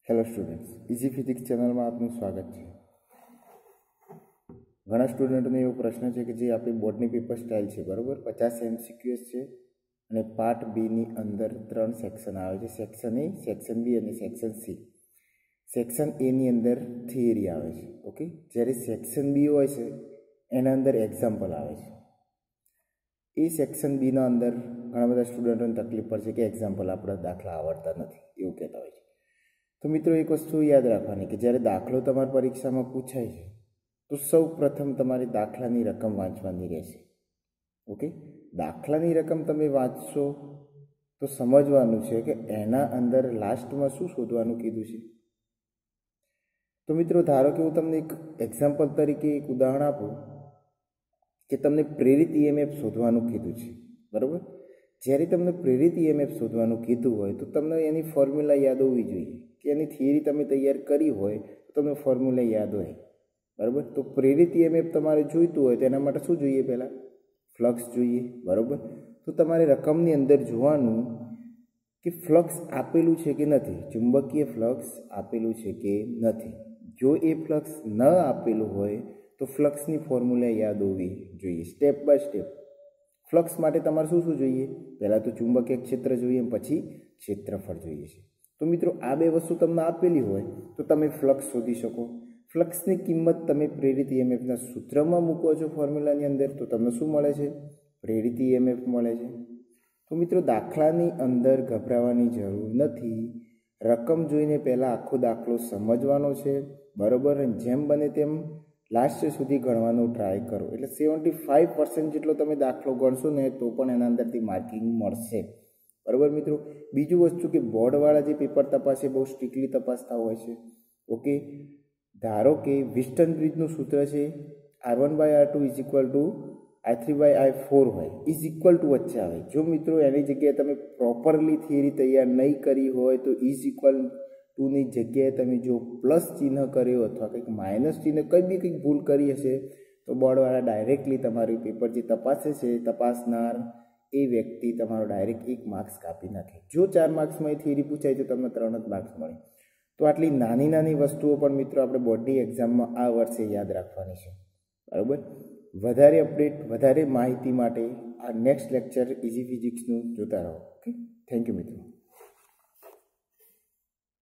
Hello students, easy physics ચેનલમાં આપનું સ્વાગત છે। ઘણા સ્ટુડન્ટોને એવો પ્રશ્ન છે કે જે આપણી બોર્ડની પેપર સ્ટાઇલ છે, બરાબર, 50 MCQs છે અને પાર્ટ બીની અંદર 3 સેક્શન આવે છે, સેક્શન એ, સેક્શન બી અને સેક્શન સી। સેક્શન એની અંદર થિયરી આવે છે, ઓકે, જ્યારે સેક્શન બી હોય છે એના અંદર એક્ઝામ્પલ આવે છે। એ સેક્શન બીના અંદર ઘણા બધા સ્ટુડન્ટોને તકલીફ પડશે કે એક્ઝામ્પલ આપણા દાખલા આવડતા નથી એવું કહેતા હોય છે। તો મિત્રો એક વસ્તુ યાદ રાખવાની કે જ્યારે દાખલો તમારી પરીક્ષામાં પૂછાય છે તો સૌ પ્રથમ તમારી દાખલાની રકમ વાંચવાની રહેશે, ઓકે। દાખલાની રકમ તમે વાંચશો તો સમજવાનું છે કે એના અંદર લાસ્ટમાં શું શોધવાનું કીધું છે। તો મિત્રો ધારો કે હું તમને એક એક્ઝામ્પલ તરીકે એક ઉદાહરણ આપું કે તમને પ્રેરિત EMF શોધવાનું કીધું છે, બરાબર। જ્યારે તમને પ્રેરિત EMF શોધવાનું કીધું હોય તો તમને એની ફોર્મ્યુલા યાદ હોવી જોઈએ કે એની થિયરી તમે તૈયાર કરી હોય તો તમને ફોર્મ્યુલા યાદ હોય, બરાબર। તો પ્રેરિત EMF તમારે જોઈતું હોય તો એના માટે શું જોઈએ? પહેલાં ફ્લક્સ જોઈએ, બરાબર। તો તમારે રકમની અંદર જોવાનું કે ફ્લક્સ આપેલું છે કે નથી, ચુંબકીય ફ્લક્સ આપેલું છે કે નથી। જો એ ફ્લક્સ ન આપેલું હોય તો ફ્લક્સની ફોર્મ્યુલા યાદ હોવી જોઈએ, સ્ટેપ બાય સ્ટેપ। ફ્લક્સ માટે તમારે શું શું જોઈએ? પહેલાં તો ચુંબકીય ક્ષેત્ર જોઈએ, પછી ક્ષેત્રફળ જોઈએ છે। તો મિત્રો આ બે વસ્તુ તમને આપેલી હોય તો તમે ફ્લક્સ શોધી શકો। ફ્લક્સની કિંમત તમે પ્રેરિત EMFના સૂત્રમાં મૂકો છો ફોર્મ્યુલાની અંદર તો તમને શું મળે છે? પ્રેરિત EMF મળે છે। તો મિત્રો દાખલાની અંદર ગભરાવાની જરૂર નથી, રકમ જોઈને પહેલાં આખો દાખલો સમજવાનો છે, બરાબર। જેમ બને તેમ લાસ્ટ સુધી ગણવાનો ટ્રાય કરો, એટલે 75% જેટલો તમે દાખલો ગણશો ને તો પણ એના અંદરથી માર્કિંગ મળશે, બરાબર મિત્રો। બીજું વસ્તુ કે બોર્ડવાળા જે પેપર તપાસે બહુ સ્ટ્રિક્ટલી તપાસતા હોય છે, ઓકે। ધારો કે વિસ્ટન બ્રિજનું સૂત્ર છે R1/R2 I3/I4 હોય, ઇઝ ઇક્વલ ટુ વચ્ચે આવે। જો મિત્રો એની જગ્યાએ તમે પ્રોપરલી થિયરી તૈયાર નહીં કરી હોય તો ઇઝ ઇક્વલ ટુની જગ્યાએ તમે જો પ્લસ ચિહ્ન કર્યો અથવા કંઈક માઇનસ ચિહ્ન કંઈક ભૂલ કરી હશે તો બોર્ડવાળા ડાયરેક્ટલી તમારી પેપર જે તપાસે છે તપાસનાર એ વ્યક્તિ તમારો ડાયરેક્ટ 1 માર્ક્સ કાપી નાખે। જો 4 માર્ક્સમાં એ થિયરી પૂછાય તો તમને 3 જ માર્ક્સ મળે। તો આટલી નાની નાની વસ્તુઓ પણ મિત્રો આપણે બોર્ડની એક્ઝામમાં આ વર્ષે યાદ રાખવાની છે, બરાબર। વધારે અપડેટ, વધારે માહિતી માટે આ નેક્સ્ટ લેક્ચર ઇઝી ફિઝિક્સનું જોતા રહો, ઓકે। થેન્ક યુ મિત્રો।